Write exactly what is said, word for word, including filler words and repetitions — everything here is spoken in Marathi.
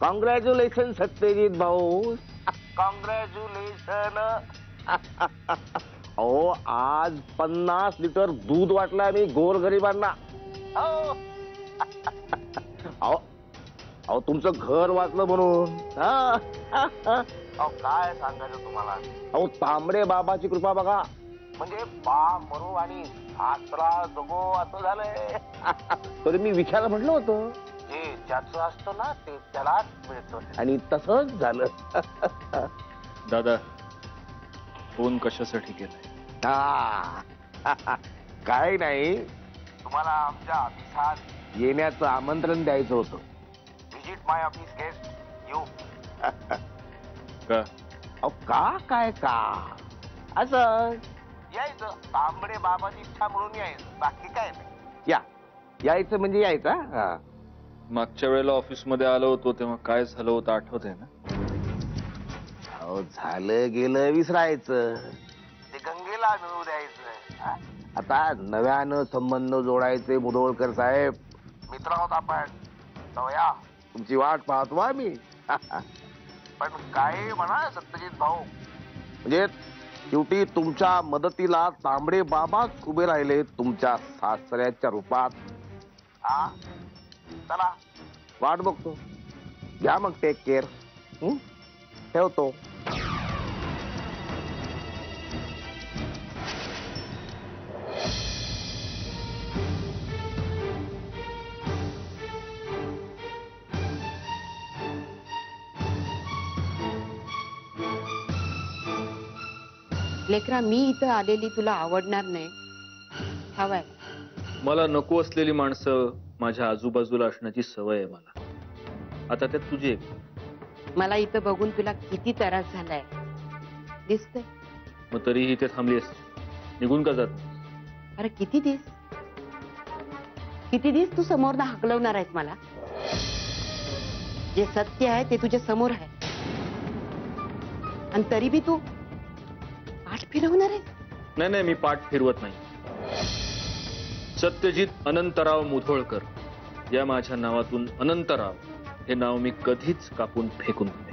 कॉंग्रॅच्युलेशन सत्यजित भाऊ, कॉंग्रॅच्युलेशन. अहो आज पन्नास लिटर दूध वाटलं आम्ही गोरगरिबांना. अहो अहो तुमचं घर वाचलं म्हणून. अहो काय सांगायचं तुम्हाला. अहो तांबडे बाबाची कृपा बघा, म्हणजे बा मरू आणि सासरा जगो असं झालंय. तरी मी विचारायला म्हटलं होतं, जे ज्याचं असतं ना ते त्यालाच मिळतं, आणि तसंच झालं. दादा फोन कशासाठी केलाय? काय नाही, तुम्हाला आमच्या ऑफिसात येण्याचं आमंत्रण द्यायचं होतं. Visit my office guest you. का? अहो का काय का असं यायचं, तांबडे बाबाची इच्छा म्हणून यायचं, बाकी काय नाही. या यायचं म्हणजे यायचं. हा मागच्या वेळेला ऑफिस मध्ये आलो होतो तेव्हा काय झालं होतं आठवतंय ना? अहो झालं गेलं विसरायचं, ते गंगेला मिळू द्यायचं. आता नव्यानं संबंध जोडायचे मुधोळकर साहेब. मित्र आहोत आपण, या तुमची वाट पाहतो आम्ही. पण काय म्हणा सत्यजित भाऊ, म्हणजे शेवटी तुमच्या मदतीला तांबडे बाबाच उभे राहिले तुमच्या सासऱ्याच्या रूपात. हा चला वाट बघतो. या मग, टेक केअर. ठेवतो. लेकरा, मी इथं आलेली तुला आवडणार नाही हवाय. मला नको असलेली माणसं माझ्या आजूबाजूला असण्याची सवय आहे मला. आता त्यात तुझी एक. मला इथं बघून तुला किती त्रास झालाय दिसतंय. मग तरीही इथे थांबलीस, निघून का जात? अरे किती दिस किती दिस तू समोर ना हकलवणार आहेस मला. जे सत्य आहे ते तुझ्या समोर आहे, आणि तरी बी तू पाठ फिरवणार आहेस. नाही नाही, मी पाठ फिरवत नाही. सत्यजित अनंतराव मुधोळकर या माझ्या नावातून अनंतराव हे नाव मी कधीच कापून फेकून दिले.